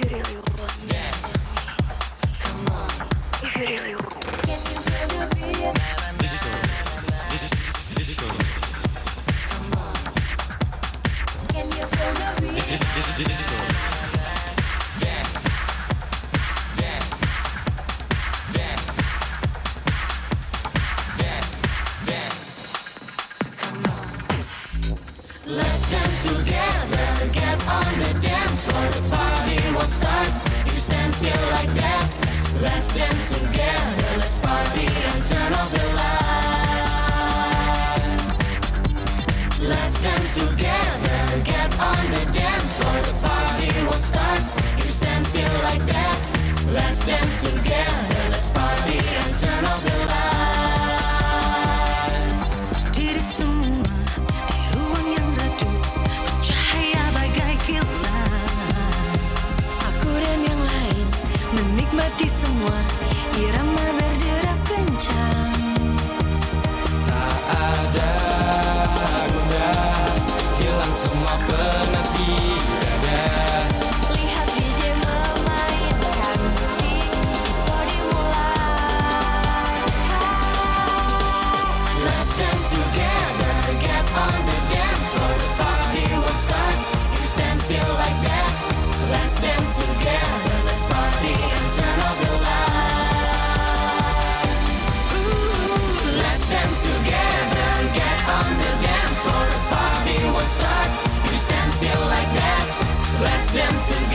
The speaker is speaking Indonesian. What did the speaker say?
Let's dance together, get on the dance floor. The party won't start if you stand still like that. Let's dance together, let's party and turn off the light. Let's dance together, get on the dance floor. The party won't start if you stand still like that. Let's dance together, let's party and turn off the light. Berdiri semua di ruang yang redup, bercahaya bagai kilat. Aku dan yang lain menikmati semua, irama berderak kencang. Tak ada guna, hilang semua penat di dada. Lihat DJ memainkan musik, disco dimulai. Let's dance together, get on the dance floor. The party will start if you stand still like that. Let's dance together, let's party and turn off the light. Let's dance together, get on the dance floor. The party will start if you stand still like that. Let's dance together.